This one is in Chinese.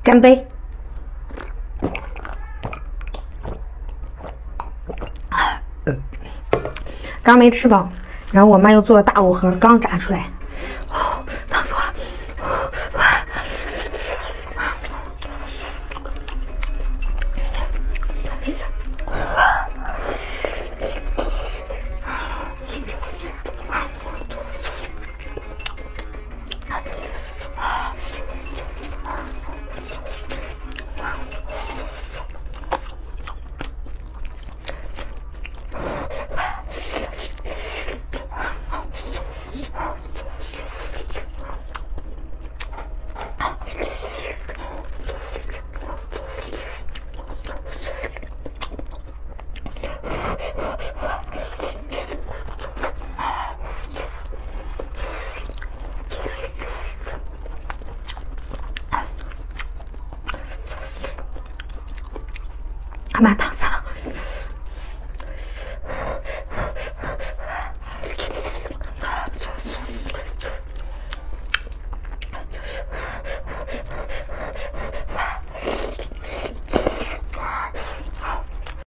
干杯！刚没吃饱，然后我妈又做了大五盒，刚炸出来，烫死我了。妈烫死了。